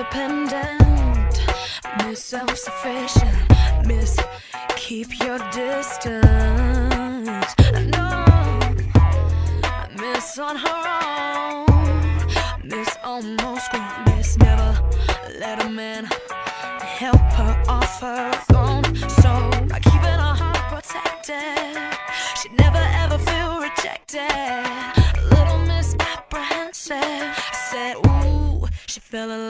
independent, Miss self-sufficient, Miss keep your distance. No, Miss on her own, Miss almost grown, Miss never let a man help her off her throne. So by keeping her heart protected, she'd never ever feel rejected. Little Miss apprehensive said, ooh, she fell in love